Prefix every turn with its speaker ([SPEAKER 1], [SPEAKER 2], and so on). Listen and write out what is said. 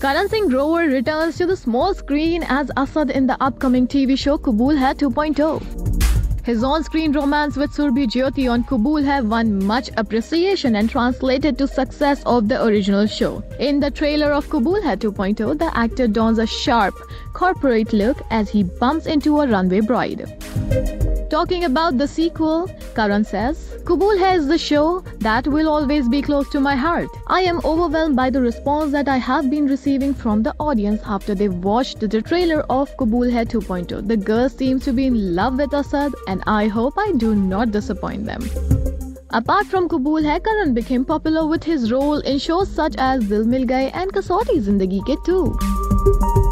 [SPEAKER 1] Karan Singh Grover returns to the small screen as Asad in the upcoming TV show Kabool Hai 2.0. His on-screen romance with Surbhi Jyoti on Kabool Hai won much appreciation and translated to success of the original show. In the trailer of Kabool Hai 2.0, the actor dons a sharp, corporate look as he bumps into a runway bride. Talking about the sequel, Karan says, Kabool Hai is the show that will always be close to my heart. I am overwhelmed by the response that I have been receiving from the audience after they watched the trailer of Kabool Hai 2.0. The girls seem to be in love with Asad and I hope I do not disappoint them. Apart from Kabool Hai, Karan became popular with his role in shows such as Dil Mil Gaye and Kasauti Zindagi Ke 2.